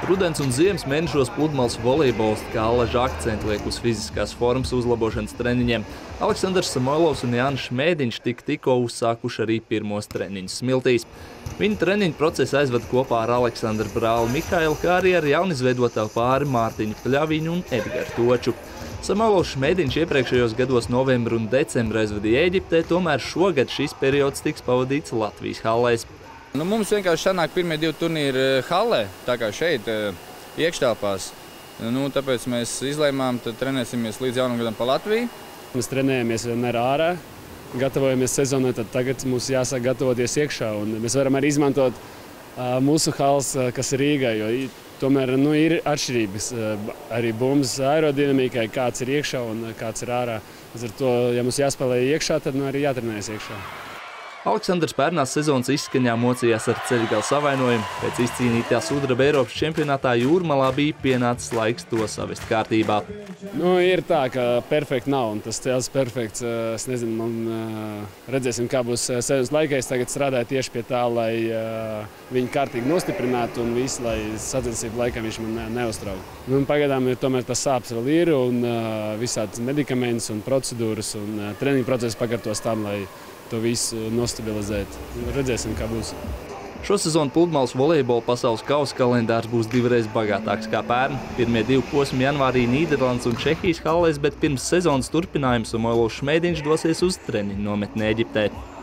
Rudens un ziemas mēnešos pludmales volejbols kā alaža akcentu liek uz fiziskās formas uzlabošanas treniņiem. Aleksandrs Samoilovs un Jānis Šmēdiņš tikko uzsākuši arī pirmos treniņus Smiltīs. Viņa treniņu procesu aizvada kopā ar Aleksandra brāli Mihailu, kā arī ar jaunizveidotāju pāri Mārtiņu Pļaviņu un Edgaru Toču. Samoilovs Šmēdiņš iepriekšējos gados novembru un decembru aizvadīja Ēģiptē, tomēr šogad šis periods tiks pavadīts Latvijas hallēs. Mums vienkārši sanāk pirmie 2 turnīri hallē, tā kā šeit, iekštelpās. Tāpēc mēs izlēmām, tad trenēsimies līdz jaunam gadam pa Latviju. Mēs trenējamies vienmēr ārā, gatavojamies sezonai, tad tagad mums jāsāk gatavoties iekšā. Un mēs varam arī izmantot mūsu halles, kas ir Rīgā, jo tomēr ir atšķirības arī bumbas aerodinamikai, kāds ir iekšā un kāds ir ārā. Līdz ar to, ja mums jāspēlē iekšā, tad arī jātrenējas iekšā. Aleksandrs pērnās sezonas izskaņā mocījās ar ceļgala savainojumu. Pēc izcīnītā sudraba Eiropas čempionātā Jūrmalā bija pienācis laiks to savest kārtībā. Ir tā, ka perfekti nav, un tas cēls perfekts. Es nezinu, redzēsim, kā būs sezonas laikā. Es tagad strādāju tieši pie tā, lai viņu kārtīgi nostiprinātu un visu, lai sacensību laikam viņš man neuztrauktu. Pagaidām tomēr tas sāpes vēl ir, un visādas medikamentus un procedūras un treniņu procesu pakārtos tam, lai to visu nostabilizēt. Redzēsim, kā būs. Šosezon pludmales volejbola pasaules kausa kalendārs būs divreiz bagātāks kā pērn. Pirmie 2 posmi janvārī Nīderlandes un Čehijas hallēs, bet pirms sezonas turpinājuma Samoilovs Šmēdiņš dosies uz treniņu nometni Ēģiptē.